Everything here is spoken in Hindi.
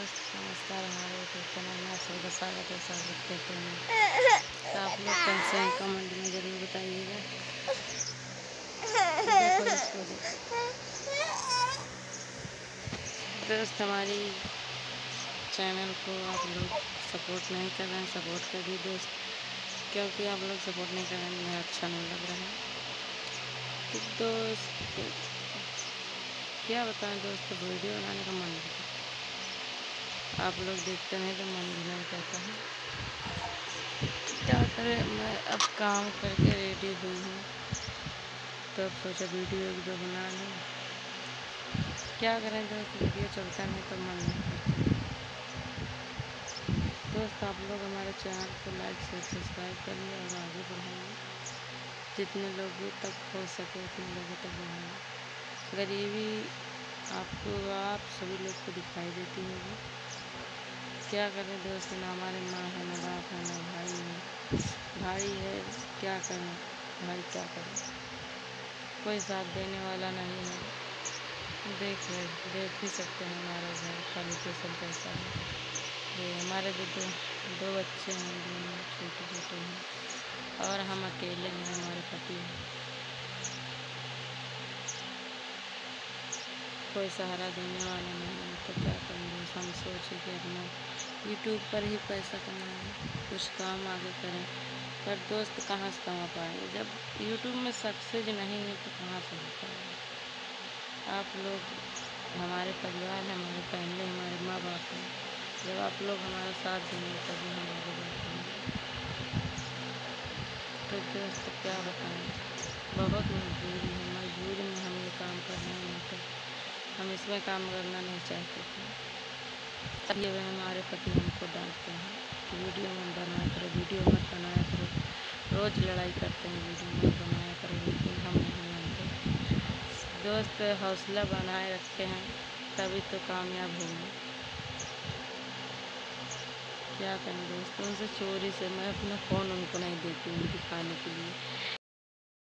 दोस्त नमस्कार। हमारे यूट्यूब चैनल में आप सबका स्वागत है। स्वागत करते हैं तो आप लोग कैसे हैं कमेंट में ज़रूर बताइएगा। देखो इसको दोस्त, हमारी चैनल को आप लोग सपोर्ट नहीं कर रहे हैं। सपोर्ट करिए दोस्त, क्योंकि आप लोग सपोर्ट नहीं कर रहे हैं, मुझे अच्छा नहीं लग रहा है। तो दोस्त क्या बताएं दोस्त, वीडियो बनाने का मन नहीं, आप लोग देखते नहीं तो मन भी नहीं करता है। क्या करें, मैं अब काम करके रेडी हुई हूँ तो अब सोचा वीडियो एक दो बना लूँ। क्या करें दोस्त, वीडियो चलता नहीं तो मन नहीं करता। दोस्त आप लोग हमारे चैनल को लाइक शेयर सब्सक्राइब करिए और आगे बढ़ाइए। जितने लोगों तक हो सके उतने लोगों तक बढ़ाइए। गरीबी आपको, आप सभी लोग को दिखाई देती होगी। क्या करें दोस्त, ना हमारे माँ है, ना बाप है, ना भाई है। भाई है क्या करें, भाई क्या करें, कोई साथ देने वाला नहीं है। देख ही सकते हैं हमारा घर का लोकेशन कैसा है। ये हमारे दो बच्चे हैं, दोनों छोटे छोटे हैं और हम अकेले हैं, हमारे पति हैं। कोई सहारा देने वाला नहीं है तो क्या करेंगे। हम सोचे कि अपना यूट्यूब पर ही पैसा कमाएं, कुछ काम आगे करें। पर दोस्त कहाँ से कमा पाएंगे जब यूट्यूब में सक्सेस नहीं है तो कहाँ से हो पाएगा। आप लोग हमारे परिवार हैं, हमारे फैमिली, हमारे माँ बाप हैं। जब आप लोग हमारा साथ देंगे तभी हम आगे बढ़ पाएंगे। तो दोस्त क्या बताएं, बहुत मजबूरी है, मजबूरी में हम ये काम कर रहे हैं। तो हम इसमें काम करना नहीं चाहते थे, तब ये हमारे पति हमको डांटते हैं कि वीडियो मत बनाया करो, वीडियो मत बनाया करो। रोज़ लड़ाई करते हैं, वीडियो मत बनाया करो, लेकिन हम नहीं मानते। दोस्त हौसला बनाए रखे हैं तभी तो कामयाब होंगे। क्या करें दोस्त, उनसे चोरी से मैं अपना फ़ोन उनको नहीं देती हूँ दिखाने के लिए।